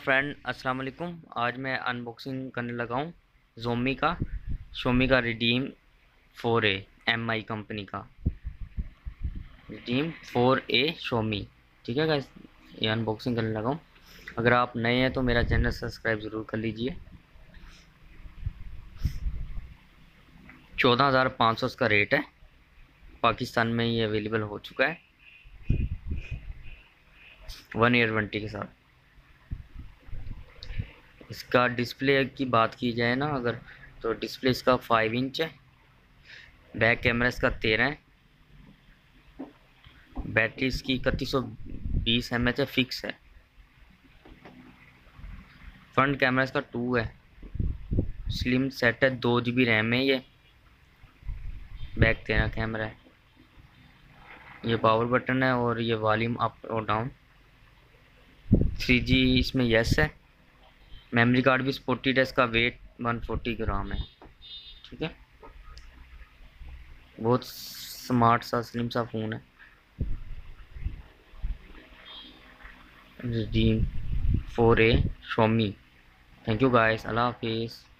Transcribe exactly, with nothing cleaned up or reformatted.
Friend, अस्सलाम वालेकुम। आज मैं अनबॉक्सिंग करने लगा हूँ Xiaomi का Xiaomi का Redmi four A M I company का रिडीम फोर ए Xiaomi। ठीक है गाइस, ये अनबॉक्सिंग करने लगा हूँ। अगर आप नए हैं तो मेरा चैनल सब्सक्राइब ज़रूर कर लीजिए। चौदह हज़ार पाँच सौ इसका रेट है। पाकिस्तान में ये अवेलेबल हो चुका है वन ईयर वारंटी के साथ। इसका डिस्प्ले की बात की जाए ना अगर, तो डिस्प्ले इसका फाइव इंच है। बैक कैमरा इसका तेरह है। बैटरी इसकी इकतीस सौ बीस एम एच है, फिक्स है। फ्रंट कैमरा इसका टू है, स्लिम सेट है, दो जी बी रैम है ये। बैक तेरह कैमरा है। ये पावर बटन है और ये वॉल्यूम अप और डाउन। थ्री जी इसमें यस है। मेमोरी कार्ड भी सपोर्टेड है। इसका वेट वन फोर्टी ग्राम है। ठीक है, बहुत स्मार्ट सा स्लिम सा फ़ोन है Redmi four A Xiaomi। Thank you guys, अल्लाह हाफिज़।